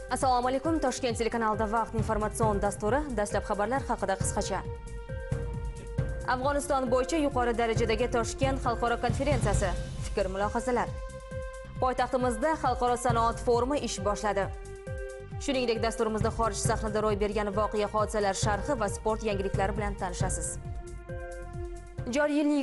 Assalomu alaykum. Toshkent telekanalida vaqt informatsion dasturi. Dastlab xabarlar haqida qisqacha. Afg'oniston bo'yicha yuqori darajadagi Toshkent xalqaro konferensiyasi. Fikr-mulohazalar. Poytaxtimizda xalqaro sanoat forumi ish boshladi. Shuningdek, dasturimizda xorij sahnida ro'y bergan voqea hodisalar sharhi va sport yangiliklari bilan tanishasiz. Joriy yilning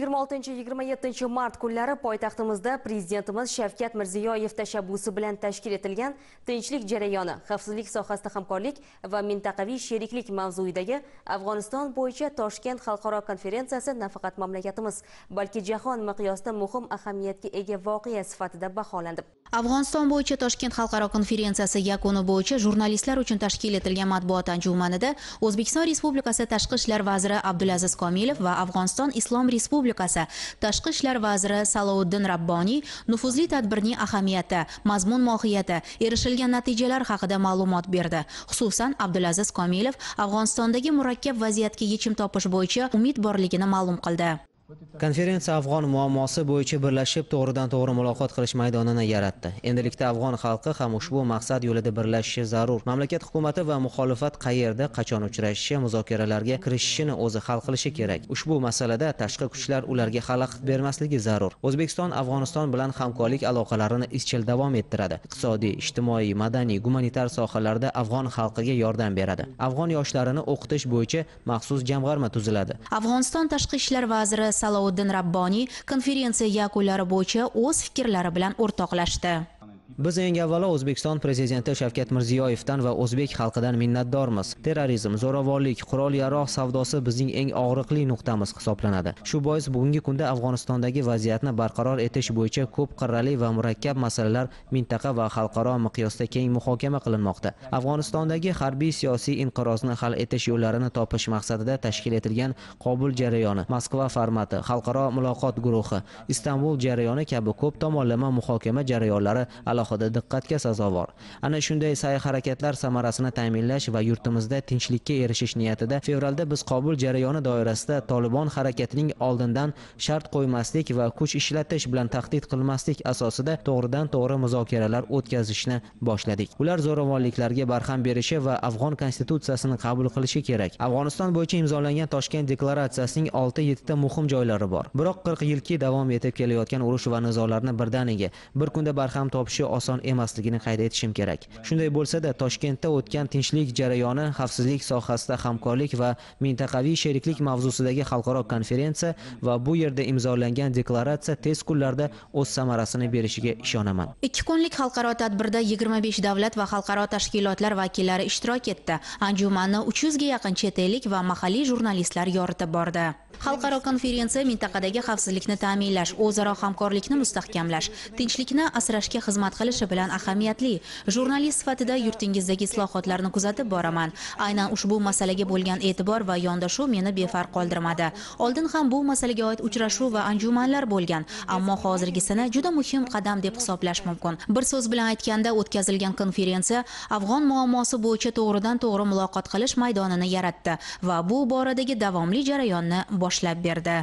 26-27 mart kunlari poytaxtimizda Prezidentimiz Shavkat Mirziyoyev tashabbusi bilan tashkil etilgan tinchlik jarayoni, xavfsizlik sohasida hamkorlik va mintaqaviy sheriklik mavzuidagi Afg'oniston bo'yicha Toshkent xalqaro konferensiyasi nafaqat mamlakatimiz, balki jahon miqyosida muhim ahamiyatga ega voqea sifatida baholandi. Afg'oniston bo'yicha Toshkent xalqaro konferensiyasi yakuni bo'yicha jurnalistlar uchun tashkil etilgan matbuot anjumanida O'zbekiston Respublikasi Tashqi ishlar vaziri Abdulaziz Komilov va Afg'oniston Islom Respublikasi Tashqi ishlar vaziri Salohiddin Rabboniy nufuzli tadbirning ahamiyati, mazmun mohiyati, erishilgan natijalar haqida ma'lumot berdi. Xususan, Abdulaziz Komilov Afg'onistondagi murakkab vaziyatga yechim topish bo'yicha umid borligini ma'lum qildi. Konferensiya Afg'on muammosi bo'yicha birlashib to'g'ridan-to'g'ri muloqot qilish maydonini yaratdi. Endilikda Afg'on xalqi ham ushbu maqsad yo'lida birlashishi zarur. Mamlakat hukumati va muxolifat qayerda, qachon uchrashishi, muzokaralarga kirishishini o'zi hal qilishi kerak. Ushbu masalada tashqi kuchlar ularga xalaqit bermasligi zarur. O'zbekiston Afg'oniston bilan hamkorlik aloqalarini izchil davom ettiradi. Iqtisodiy, ijtimoiy, madaniy, gumanitar sohalarda Afg'on xalqiga yordam beradi. Afg'on yoshlarini o'qitish bo'yicha maxsus jamg'arma tuziladi. Afg'oniston Tashqi ishlar vaziri Salohiddin Rabboniy konferensiya yakunlari bo'yicha o'z fikrlari bilan o'rtoqlashdi. Biz eng avvalo O'zbekiston prezidenti Shavkat Mirziyoyevdan va o'zbek xalqidan minnatdormiz. Terrorizm, zo'ravonlik, qurol-yarog' savdosi bizning eng og'riqli nuqtamiz hisoblanadi. Shu bois bugungi kunda Afg'onistondagi vaziyatni barqaror etish bo'yicha ko'p qirrali va murakkab masalalar mintaqa va xalqaro miqyosda keng muhokama qilinmoqda. Afg'onistondagi harbiy siyosiy inqirozni hal etish yo'llarini topish maqsadida tashkil etilgan Qobul jarayoni, Moskva formati, xalqaro muloqot guruhi, Istanbul jarayoni kabi ko'p tomonlama muhokama jarayonlari alohida diqqatga sazovor. Ana shunday sa'y-harakatlar samarasini ta'minlash va yurtimizda tinchlikka erishish niyatida fevralda biz Qobul jarayoni doirasida Tolibon harakatining oldindan shart qo'ymaslik va kuch ishlatish bilan tahdid qilmaslik asosida to'g'ridan-to'g'ri muzokaralar o'tkazishni boshladik. Ular zo'ravonliklarga barham berishi va Afg'on konstitutsiyasini qabul qilishi kerak. Afg'oniston bo'yicha imzolangan Toshkent deklaratsiyasining 6-7 ta muhim joylari bor. Biroq 40 yilki davom etib kelayotgan urush va nizolarni birdaniga bir kunda barham topishi oson emasligini qayd etishim kerak. Shunday bo'lsa-da, Toshkentda o'tgan tinchlik jarayoni, xavfsizlik sohasida hamkorlik va mintaqaviy sheriklik mavzusidagi xalqaro konferensiya va bu yerda imzolangan deklaratsiya tez kunlarda o'z samarasini berishiga ishonaman. 2 kunlik xalqaro tadbirda 25 davlat va xalqaro tashkilotlar vakillari ishtirok etdi. Anjumanni 300 ga yaqin chet ellik va mahalliy jurnalistlar yoritib bordi. Xalqaro konferensiya mintaqadagi xavfsizlikni ta'minlash, o'zaro hamkorlikni mustahkamlash, tinchlikni asrashga xizmat qilishi bilan ahamiyatli. Jurnalist sifatida yurtingizdagi islohotlarni kuzatib boraman. Aynan ushbu masalaga bo'lgan e'tibor va yondashuv meni befarq qoldirmadi. Oldin ham bu masalaga oid uchrashuv va anjumanlar bo'lgan, ammo hozirgisini juda muhim qadam deb hisoblash mumkin. Bir so'z bilan aytganda, o'tkazilgan konferensiya Afg'on muammosi bo'yicha to'g'ridan-to'g'ri muloqot qilish maydonini yaratdi va bu boradagi davomli jarayonni boshlab berdi.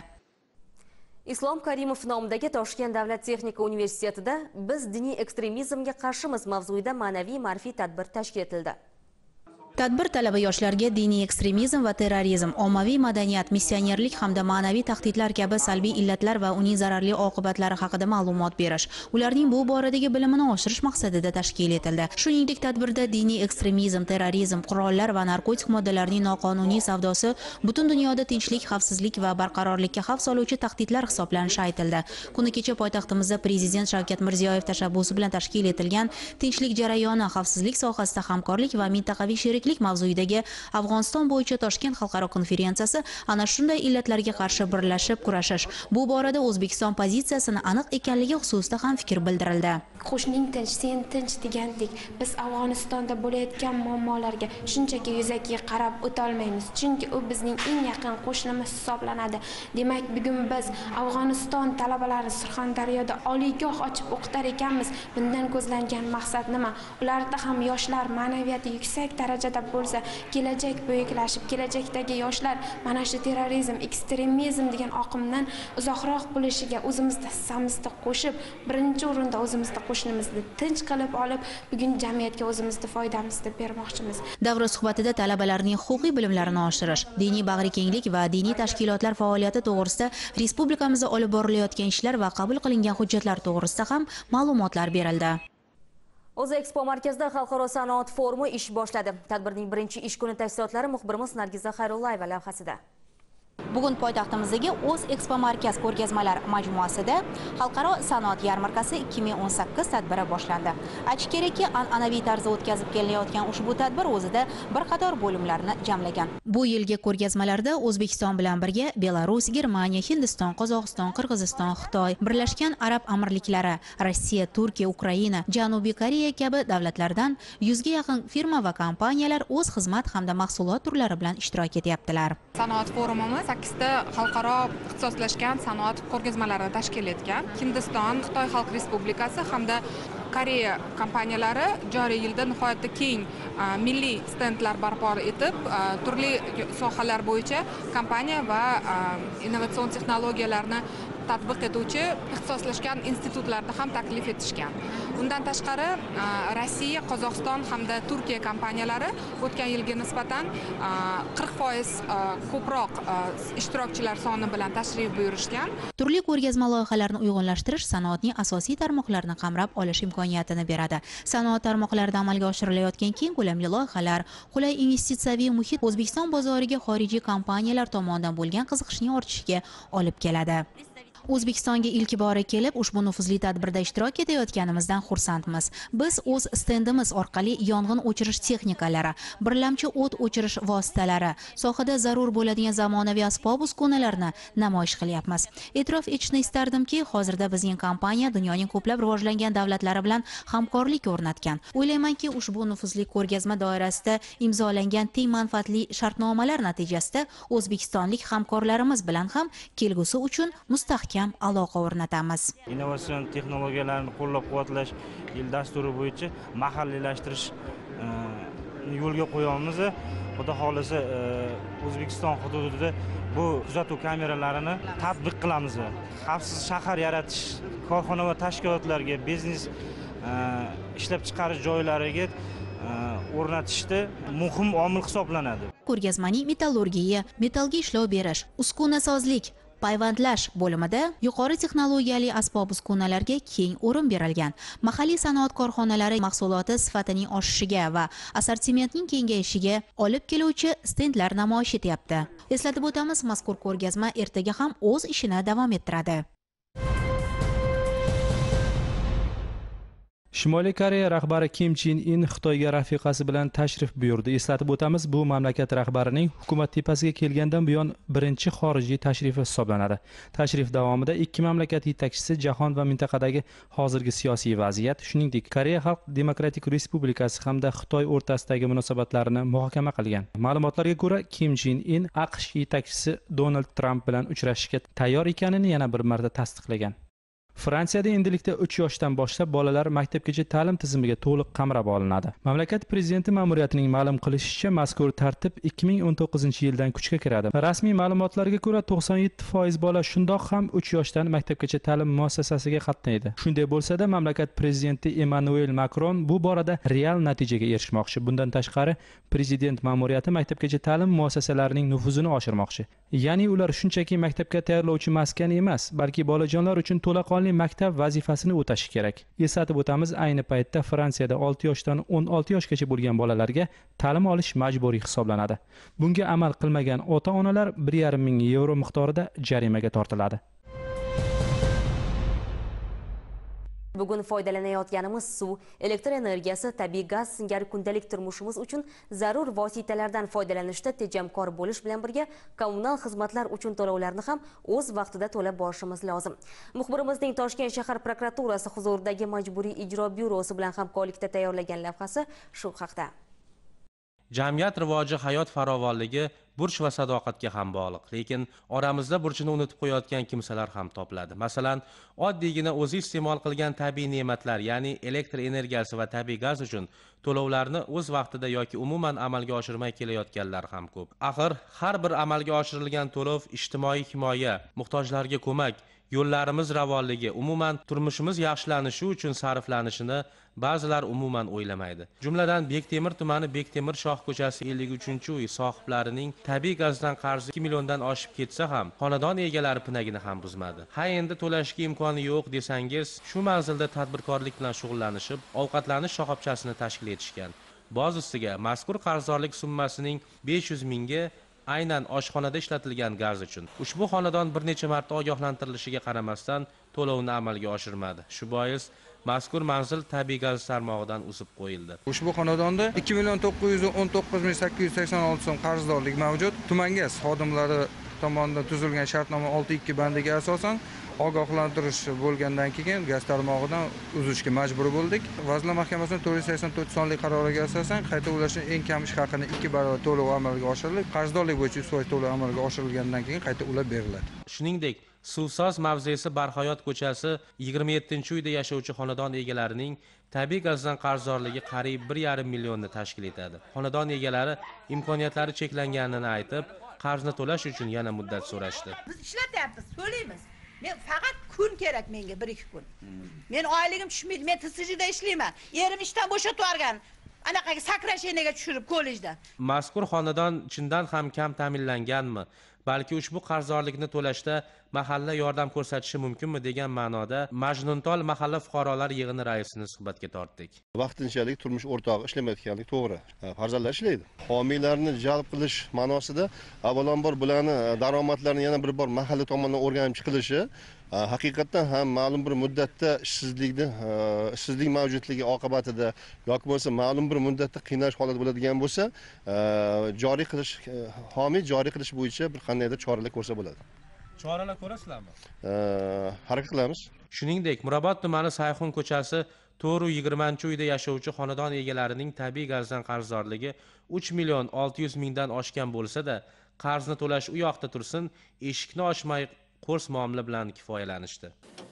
Islom Karimov nomidagi Toshkent davlat texnika universitetida biz diniy ekstremizmga qarshimiz mavzuida ma'naviy ma'rifiy tadbir tashkil etildi. Tadbir talaba yoshlarga diniy ekstremizm va terrorizm, ommaviy madaniyat, missionerlik hamda ma'naviy tahdidlar kabi salbiy illatlar va uning zararli oqibatlari haqida ma'lumot berish, ularning bu boradagi bilimini oshirish maqsadida tashkil etildi. Shuningdek, tadbirda diniy ekstremizm, terrorizm, qurollar va narkotik moddalarning noqonuniy savdosi butun dunyoda tinchlik, xavfsizlik va barqarorlikka xavf soluvchi tahdidlar hisoblanishi aytildi. Kuni kecha poytaxtimizda Prezident Shavkat Mirziyoyev tashabbusi bilan tashkil etilgan tinchlik jarayoni, xavfsizlik sohasida hamkorlik va mintaqaviy sheriklik mavzuidagi Afg'oniston bo'yicha Toshkent xalqaro konferensiyasi ana shunday illatlarga qarshi birlashib kurashish, bu borada O'zbekiston pozitsiyasini aniq ekanligi xususida ham fikr bildirildi. Qo'shning tinch, sen tinch degandek, biz Afg'onistonda bo'layotgan muammolarga shunchaki yuzaki qarab o'tolmaymiz, chunki u bizning eng yaqin qo'shnimiz hisoblanadi. Demak, bugun biz Afg'oniston talabalari Surxondaryoda oliygoh ochib o'qitar ekanmiz. Bundan ko'zlangan maqsad nima? Ularda ham yoshlar ma'naviyati yuksak darajada bo'lsa, kelajak buyuklashib, kelajakdagi yoshlar mana shu terrorizm, ekstremizm degan oqimdan uzoqroq bo'lishiga o'zimizni hissamizni qo'shib, birinchi o'rinda o'zimizni qo'shnimizni tinch qilib olib, bugun jamiyatga o'zimizni foydamizni bermoqchimiz. Davra suhbatida talabalarning huquqiy bilimlarini oshirish, diniy bag'rikenglik va diniy tashkilotlar faoliyati to'g'risida respublikamizda olib borilayotgan ishlar va qabul qilingan hujjatlar to'g'risida ham ma'lumotlar berildi. O'zexpo markazida xalqaro sanoat forumi ish boshladi. Tadbirning birinchi ish kuni tafsilotlari muxbirimiz Nargiza Xayrullayeva lavhasida. Bugun poytaxtimizdagi O'zexpo markaz ko'rgazmalar majmuasida Xalqaro sanoat yarmarkasi 2018 tadbiri boshlandi. Aytish kerakki, an'anaviy tarzda o'tkazib kelinayotgan ushbu tadbir o'zida bir qator bo'limlarni jamlagan. Bu yilgi ko'rgazmalarda O'zbekiston bilan birga Belarus, Germaniya, Hindiston, Qozog'iston, Qirg'iziston, Xitoy, Birlashgan Arab Amirliklari, Rossiya, Turkiya, Ukraina, Janubiy Koreya kabi davlatlardan 100 ga yaqin firma va kompaniyalar o'z xizmat hamda mahsulot turlari bilan ishtirok etyaptilar. Sanoat forumimiz 8 ta xalqaro ixtisoslashgan sanoat ko'rgazmalarini tashkil etgan. Hindiston, Xitoy Xalq Respublikasi hamda Koreya kompaniyalari joriy yilda nihoyatda keng milliy stendlar barpo etib, turli sohalar bo'yicha kompaniya va innovatsion texnologiyalarni tatbiq etuvchi ixtisoslashgan institutlarda ham taklif etishgan. Undan tashqari Rossiya, Qozog'iston hamda Turkiya kompaniyalari o'tgan yilga nisbatan 40% ko'proq ishtirokchilar soni bilan tashrif buyurishgan. Turli ko'rgazma loyihalarini uyg'unlashtirish sanoatning asosiy tarmoqlarini qamrab olish imkoniyatini beradi. Sanoat tarmoqlarida amalga oshirilayotgan keng ko'lamli loyihalar, qulay investitsiyaviy muhit O'zbekiston bozoriga xorijiy kompaniyalar tomonidan bo'lgan qiziqishning ortishiga olib keladi. O'zbekistonga ilk bora kelib, ushbu nufuzli tadbirda ishtirok etayotganimizdan xursandmiz. Biz o'z stendimiz orqali yong'in o'chirish texnikalari, birlamchi o't o'chirish vositalari, sohada zarur bo'ladigan zamonaviy asbob-uskunalarni namoyish qilyapmiz. E'tirof etishni istardimki, hozirda bizning kompaniya dunyoning ko'plab rivojlangan davlatlari bilan hamkorlik o'rnatgan. O'ylaymanki, ushbu nufuzli ko'rgazma doirasida imzolangan teng manfaatli shartnomalar natijasida o'zbekistonlik hamkorlarimiz bilan ham kelgusi uchun mustahkam aloqa o'rnatamiz. Innovatsion texnologiyalarni qo'llab-quvvatlash yil dasturi bo'yicha mahalliylashtirish yo'lga qo'yamiz. Xudo xolisa O'zbekiston hududida bu kuzatuv kameralarini tatbiq qilamiz. Xavfsiz shahar yaratish, korxona va tashkilotlarga, biznes ishlab chiqarish joylariga o'rnatishda muhim omil hisoblanadi. Ko'rgazmaning metallurgiya, metallga ishlov berish, uskunasozlik, payvandlash bo'limida yuqori texnologiyali asbob-uskunalarga keng o'rin berilgan. Mahalliy sanoat korxonalari mahsuloti sifatining oshishiga va assortimentning kengayishiga olib keluvchi stendlar namoyish etyapti. Eslatib o'tamiz, mazkur ko'rgazma ertaga ham o'z ishini davom ettiradi. Shimoliy Koreya rahbari Kim Chen In Xitoyga rafiqasi bilan tashrif buyurdi. Eslatib o'tamiz, bu mamlakat rahbarining hukumat tepasiga kelgandan buyon birinchi xorijiy tashrifi hisoblanadi. Tashrif davomida ikki mamlakat yetakchisi jahon va mintaqadagi hozirgi siyosiy vaziyat, shuningdek Koreya Xalq Demokratik Respublikasi hamda Xitoy o'rtasidagi munosabatlarni muhokama qilgan. Ma'lumotlarga ko'ra, Kim Chen In AQSh yetakchisi Donald Trump bilan uchrashishga tayyor ekanini yana bir marta tasdiqlagan. Fransiyada endilikda 3 yoshdan boshlab bolalar maktabgacha ta'lim tizimiga to'liq qamrab olinadi. Mamlakat prezidenti ma'muriyatining ma'lum qilishicha, mazkur tartib 2019-yildan kuchga kiradi. Rasmiy ma'lumotlarga ko'ra 97% bola shundoq ham 3 yoshdan maktabgacha ta'lim muassasasiga qatnaydi. Shunday bo'lsa-da, mamlakat prezidenti Emmanuel Macron bu borada real natijaga erishmoqchi. Bundan tashqari, prezident ma'muriyati maktabgacha ta'lim muassasalarining nufuzini oshirmoqchi. Ya'ni ular shunchaki maktabga tayyorlovchi maskan emas, balki bolajonlar uchun to'laqonli maktab vazifasini o'tashi kerak. Eslatib o'tamiz, ayni paytda Fransiyada 6 yoshdan 16 yoshgacha bo'lgan bolalarga ta'lim olish majburiy hisoblanadi. Bunga amal qilmagan ota-onalar 1,5 ming yevro miqdorida jarimaga tortiladi. Bugun foydalanayotganimiz suv, elektr energiyasi, tabiiy gaz singari kundalik turmushimiz uchun zarur vositalardan foydalanishda tejamkor bo'lish bilan birga kommunal xizmatlar uchun to'lovlarni ham o'z vaqtida to'lab borishimiz lozim. Muxbirimizning Toshkent shahar prokuraturasi huzuridagi majburiy ijro byurosi bilan hamkorlikda tayyorlagan lavhasi shu haqda. Jamiyat rivoji hayot farovonligi burch va sadoqatga ham bog'liq, lekin oramizda burchini unutib qo'yayotgan kimsalar ham topiladi. Masalan, oddiygina o'zi iste'mol qilgan tabiiy ne'matlar, ya'ni elektr energiyasi va tabiiy gaz uchun to'lovlarni o'z vaqtida yoki umuman amalga oshirmay kelayotganlar ham ko'p. Axir har bir amalga oshirilgan to'lov ijtimoiy himoya, muhtojlarga ko'mak yo'llarimiz ravonligi, umuman turmushimiz yaxshilanishi uchun sarflanishini ba'zilar umuman o'ylamaydi. Jumladan Bektemir tumani Bektemir Shoh ko'chasi 53-uy sohiblarining tabiiy gazdan qarzi 2 milliondan oshib ketsa ham, xonadon egalari pinagini ham buzmadi. Ha endi to'lashga imkoni yo'q desangiz, shu manzilda tadbirkorlik bilan shug'ullanishib, ovqatlanish shoxobchasini tashkil etishgan. Boz ustiga mazkur qarzdorlik summasining 500 mingga aynan oshxonada ishlatilgan gaz uchun. Ushbu xonadon bir necha marta ogohlantirilishiga qaramasdan to'lovni amalga oshirmadi. Shu bois mazkur manzil tabiiy gaz tarmog'idan uzib qo'yildi. Ushbu xonadonda 2.919.886 so'm qarzdorlik mavjud. Tuman gaz xodimlari tomonidan tuzilgan shartnoma 6.2 bandiga asosan ogohlantirish bo'lgandan keyin gaz tarmog'idan uzishga majbur bo'ldik. Vazirlar Mahkamasining 484 sonli qaroriga asosan qayta ulashning eng kam ish haqini 2 barobar to'lov amalga oshirilib, qarzdorlik bo'yicha 100% to'lov amalga oshirilgandan keyin qayta ulab beriladi. Shuningdek, Suvsoz mavzesi Barhayot ko'chasi 27-uyda yashovchi xonadon egalarining tabiiy gazdan qarzdorligi qariyb 1,5 millionni tashkil etadi. Xonadon egalari imkoniyatlari cheklanganini aytib, qarzni to'lash uchun yana muddat so'rashdi. Biz ishlatyapmiz, to'laymiz. Men faqat kun kerak menga 1-2 kun. Men oyligim tushmaydi, men TSJda ishlayman. Erim ishdan bo'shatib yuborgan. Anaqaga sakrasheniga tushirib kollejdan. Mazkur xonadon chindan ham kam ta'minlanganmi? Balki ushbu qarzdorlikni to'lashda mahalla yordam ko'rsatishi mumkinmi degan ma'noda Majnuntol mahalla fuqarolar yig'ini raisini suhbatga tortdik. Vaqtinchalik turmush o'rtog'i ishlamayotganligi to'g'ri. Farzandlar ishlaydi. Homiylarni jalb qilish ma'nosida avvalambor bularni daromadlarini yana bir bor mahalla tomonidan o'rganib chiqilishi haqiqatdan ham ma'lum bir muddatda ishsizlik mavjudligi oqibatida yoki bo'lmasa ma'lum bir muddatda qiynash holati bo'ladigan bo'lsa, joriy qilish, homiy joriy qilish bo'yicha bir qandaydir choralar ko'rsa bo'ladi. Choralar ko'rasizlarmi? Harakat qilamiz. Shuningdek, Mirobod tumani Sayxun ko'chasi 420-uyda yashovchi xonadon egalarining tabiiy gazdan qarzdorligi 3 million 600 mingdan oshgan bo'lsa-da, qarzni to'lash u yoqda tursin, eshikni ochmay qo'rs muomala bilan kifoyalanishdi.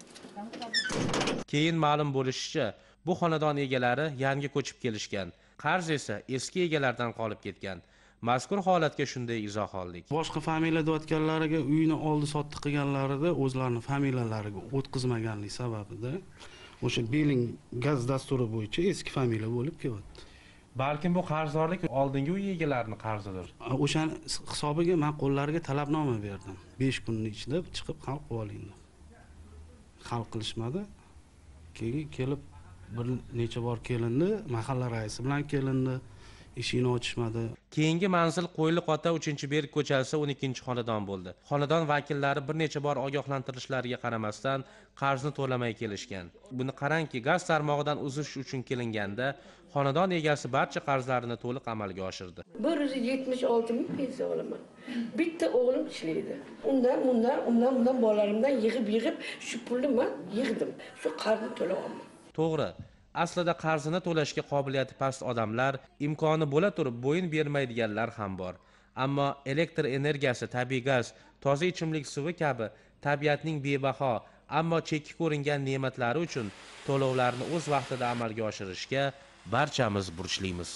Keyin ma'lum bo'lishicha, bu xonadon egalari yangi ko'chib kelishgan. Qarz esa eski egalardan qolib ketgan. Mazkur holatga shunday izoh oldik. Boshqa familiya deyotganlariga uyni oldi sotdi qilganlarida o'zlarining familiyalariga o'tkazmaganlik sababida o'sha Beling gaz dasturi bo'yicha eski familiya bo'lib kelyapti. Balkim bu qarzdorlik oldingi uy egalarining qarzidir. O'sha hisobiga men qo'llariga talabnoma berdim. 5 kunning ichida chiqib hal qilib oling deb. Hal qilishmadi. Keyin kelib bir necha bor kelindi, mahalla raisi bilan kelindi. Eshikni ochishmadi. Keyingi manzil Qo'yliqota 3-berk ko'chasi 12-xonadon bo'ldi. Xonadon vakillari bir necha bor ogohlantirishlariga qaramasdan qarzni to'lamay kelishgan. Buni qarangki, gaz tarmog'idan uzish uchun kelinganda xonadon egasi barcha qarzlarini to'liq amalga oshirdi. 176 ming pensiya olaman. Bitta o'g'lim ishlaydi. Undan bolalarimdan yig'ib shu pulni men yig'dim. Shu qarzni to'layapman. To'g'ri. Aslida qarzini to'lashga qobiliyati past odamlar, imkoni bo'la turib bo'yin bermaydiganlar ham bor. Ammo elektr energiyasi, tabiiy gaz, toza ichimlik suvi kabi tabiatning bebaho, ammo chekki ko'ringan ne'matlari uchun to'lovlarni o'z vaqtida amalga oshirishga barchamiz burchlimiz.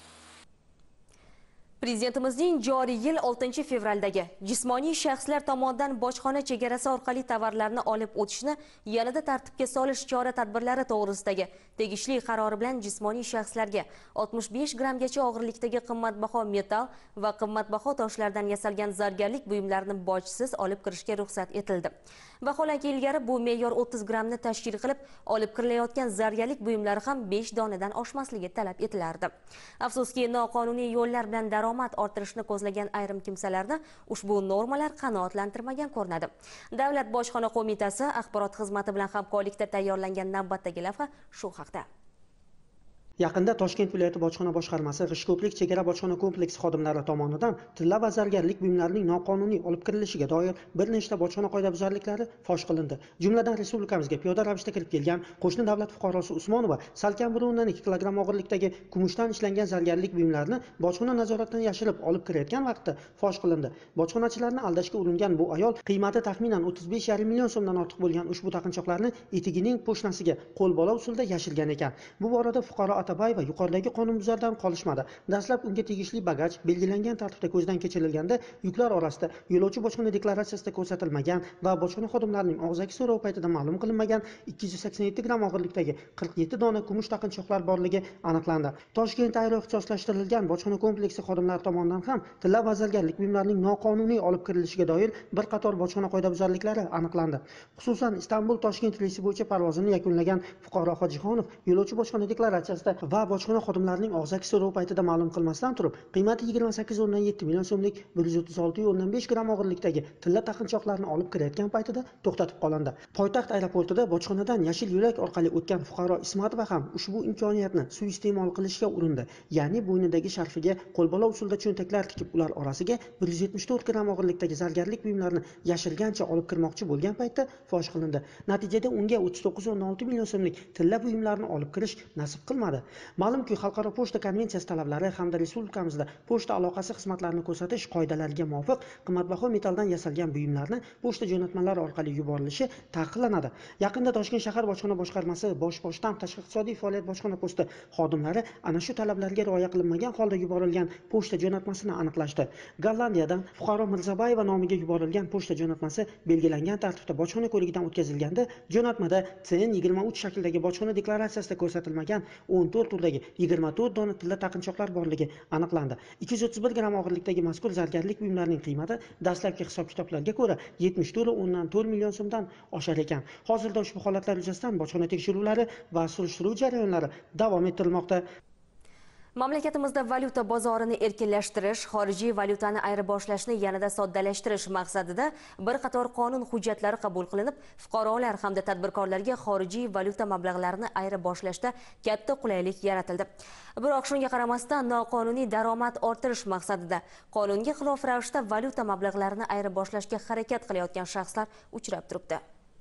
Prezidentimizning joriy yil 6 fevraldagi jismoniy shaxslar tomonidan bojxona chegarasi orqali tovarlarni olib o'tishni yanada tartibga solish chora-tadbirlari to'g'risidagi tegishli qarori bilan jismoniy shaxslarga 65 grammgacha og'irlikdagi qimmatbaho metall va qimmatbaho toshlardan yasalgan zargarlik buyumlarini bojsiz olib kirishga ruxsat etildi. Vaholanki ilgari bu me'yor 30 grammni tashkil qilib, olib kirilayotgan zargarlik buyumlari ham 5 donadan oshmasligi talab etilardi. Afsuski, noqonuniy yo'llar bilan daromad orttirishni ko'zlagan ayrim kimsalarni ushbu normalar qanoatlantirmagan ko'rinadi. Davlat bojxona qo'mitasi axborot xizmati bilan hamkorlikda tayyorlangan navbatdagi lavha shu haqda. Yaqinda Toshkent viloyati bojxona boshqarmasi G'ishko'plik chegara bojxona kompleksi xodimlari tomonidan tilla va zargarlik buyumlarining noqonuniy olib kirilishiga doir bir nechta bojxona qoidabuzarliklari fosh qilindi. Jumladan respublikamizga piyoda ravishda kirib kelgan qo'shni davlat fuqarosi Usmonova salkam 1.2 kilogramm og'irlikdagi kumushdan ishlangan zargarlik buyumlarini bojxona nazoratidan yashirib olib kirayotgan vaqtda fosh qilindi. Bojxonachilarni aldashga uringan bu ayol qiymati taxminan 35,5 million so'mdan ortiq bo'lgan ushbu taqinchoqlarni etigining po'shnasiga qo'lbola usulda yashirgan ekan. Bu borada fuqaro Atabayeva yuqoridagi qonunbuzardan qolishmadi. Dastlab unga tegishli bagaj belgilangan tartibda ko'zdan kechirilganda yuklar orasida yo'lovchi bojxona deklaratsiyasida ko'rsatilmagan va bojxona xodimlarining og'zaki so'rovi paytida ma'lum qilinmagan 287 gramm og'irlikdagi 47 dona kumush taqinchoqlar borligi aniqlandi. Toshkent aeroixtisoslashtirilgan bojxona kompleksi xodimlari tomonidan ham tilla va zargarlik buyumlarining noqonuniy olib kirilishiga doir bir qator bojxona qoidabuzarliklari aniqlandi. Xususan Istanbul-Toshkent reysi bo'yicha parvozini yakunlagan fuqaro Hojixonov yo'lovchi bojxona deklaratsiyasida va bojxona xodimlarining og'zaki so'rovi paytida ma'lum qilmasdan turib, qiymati 28,7 million so'mlik 136,5 gramm og'irlikdagi tilla taqinchoqlarni olib kirayotgan paytida to'xtatib qolindi. Poytaxt aeroportida bojxonadan yashil yo'lak orqali o'tgan fuqaro Ismatova ham ushbu imkoniyatni suiiste'mol qilishga urindi. Ya'ni bo'ynidagi sharfiga qo'lbola usulda cho'ntaklar tikib, ular orasiga 174 gramm og'irlikdagi zargarlik buyumlarini yashirgancha olib kirmoqchi bo'lgan paytda fosh qilindi. Natijada unga 39,6 million so'mlik tilla buyumlarni olib kirish nasib qilmadi. Ma'lumki, Xalqaro pochta konvensiyasi talablari hamda respublikamizda pochta aloqasi xizmatlarini ko'rsatish qoidalariga muvofiq qimmatbaho metalldan yasalgan buyumlarni pochta jo'natmalari orqali yuborilishi taqiqlanadi. Yaqinda Toshkent shahar bojxona boshqarmasi bosh shtab tashqi iqtisodiy faoliyat bojxona posti xodimlari ana shu talablarga rioya qilinmagan holda yuborilgan pochta jo'natmasini aniqlashdi. Gollandiyadan fuqaro Mirzabayeva nomiga yuborilgan pochta jo'natmasi belgilangan tartibda bojxona ko'rigidan o'tkazilganda jo'natmada TN23 shaklidagi bojxona deklaratsiyasida ko'rsatilmagan 14 turdagi 24 dona tilla taqinchoqlar borligi aniqlandi. 231 gramm og'irlikdagi mazkur zargarlik buyumlarining qiymati dastlabki hisob-kitoblarga ko'ra 74,4 million so'mdan oshar ekan. Hozirda ushbu holatlar yuzasidan bojxona tekshiruvlari va surishtiruv jarayonlari davom ettirilmoqda. Mamlakatimizda valyuta bozorini erkinlashtirish, xorijiy valyutani ayirboshlashni yanada soddalashtirish maqsadida bir qator qonun hujjatlari qabul qilinib, fuqarolar hamda tadbirkorlarga xorijiy valyuta mablag'larini ayirboshlashda katta qulaylik yaratildi. Biroq shunga qaramasdan noqonuniy daromad orttirish maqsadida qonunga xilof ravishda valyuta mablag'larini ayirboshlashga harakat qilayotgan shaxslar uchrab turibdi.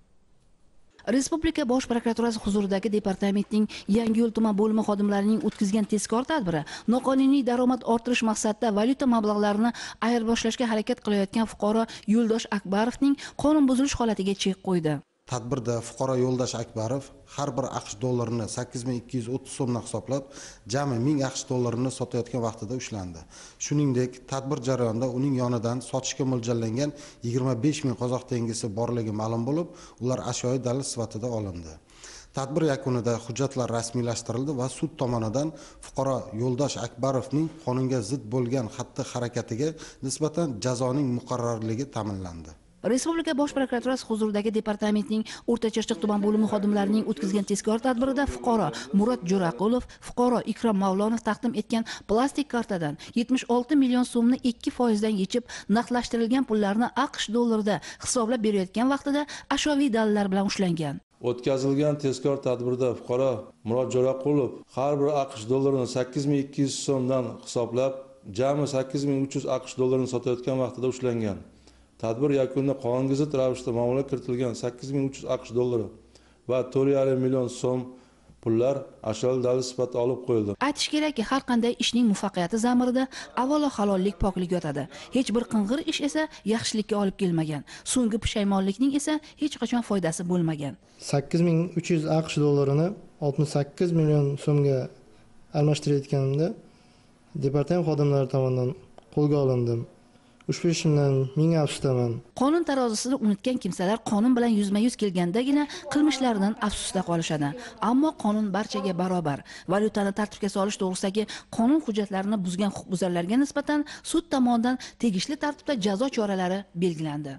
Respublika bosh prokuraturasi huzuridagi departamentning Yangiyo'l tuman bo'limi xodimlarining o'tkazgan tezkor tadbiri noqonuniy daromad orttirish maqsadida valyuta mablag'larini ayirboshlashga harakat qilayotgan fuqaro Yo'ldosh Akbarovning qonun buzilish holatiga chek qo'ydi. Tadbirda fuqaro Yo'ldosh Akbarov har bir AQSh dollarini 8230 so'mdan hisoblab, jami 1000 AQSh dollarini sotayotgan vaqtida ushlandi. Shuningdek, tadbir jarayonida uning yonidan sotishga mo'ljallangan 25000 qozoq tengisi borligi ma'lum bo'lib, ular ashyoviy dalil sifatida olindi. Tadbir yakunida hujjatlar rasmiylashtirildi va sud tomonidan fuqaro Yo'ldosh Akbarovning qonunga zid bo'lgan xatti-harakatiga nisbatan jazoning muqarrarligi ta'minlandi. Respublika bosh prokuraturasi huzuridagi departamentning O'rta-Chirchiq tuman bo'limi xodimlarining o'tkazgan tezkor tadbirida fuqaro Murod Jo'raqulov, fuqaro Ikrom Mavlonov taqdim etgan plastik kartadan 76 million so'mni 2% dan yechib, naqdlashtirilgan pullarni AQSh dollarida hisoblab berayotgan vaqtida ashyoviy dalillar bilan ushlangan. O'tkazilgan tezkor tadbirda fuqaro Murod Jo'raqulov har bir AQSh dollarini 8200 so'mdan hisoblab, jami 8300 AQSh dollarini sotayotgan vaqtida ushlangan. Tadbir yakunida qonunga zid ravishda muomala kiritilgan 8300 AQSh dollari va 4,5 million so'm pullar ashyoviy dalil sifatida olib qo'yildi. Aytish kerakki, har qanday ishning muvaffaqiyati zamirida avvalo halollik, poklik yotadi. Hech bir qing'ir ish esa yaxshilikka olib kelmagan. So'nggi pushaymonlikning esa hech qachon foydasi bo'lmagan. 8300 AQSh dollarini 68 million so'mga almashtirayotganimda departament xodimlari tomonidan qo'lga olindim. Ushbu ishimdan ming afsusdaman. Qonun tarozisini unutgan kimsalar qonun bilan yuzma-yuz kelgandagina qilmishlaridan afsusda qolishadi. Ammo qonun barchaga barobar. Valyutani tartibga solish to'g'risidagi qonun hujjatlarini buzgan huquqbuzarlarga nisbatan sud tomonidan tegishli tartibda jazo choralari belgilandi.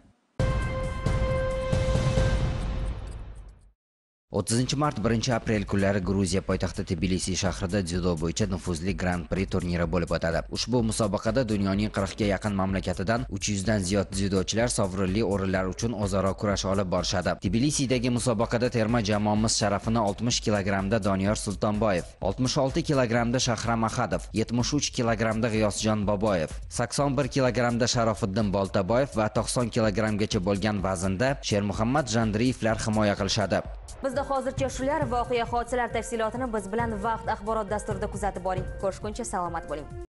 30 mart 1 aprel kunlari Gruziya poytaxti Tbilisi shahrida dzyudo bo'yicha nufuzli Grand Prix turniri bo'lib o'tadi. Ushbu musobaqada dunyoning 40 ga yaqin mamlakatidan 300 dan ziyod dzyudochilar sovrinli o'rinlar uchun o'zaro kurash olib borishadi. Tbilisidagi musobaqada terma jamoamiz sharafini 60 kilogramda Doniyor Sultonboyev, 66 kilogramda Shahram Ahadov, 73 kilogramda G'iyosjon Boboyev, 81 kilogramda Sharofiddin Boltaboyev va 90 kilogramgacha bo'lgan vaznda Shermuhammad Jandriyevlar himoya qilishadi. Bizda hozircha shular, voqea hodisalar tafsilotini biz bilan Vaqt axborot dasturida kuzatib boring. Ko'rishguncha salomat bo'ling.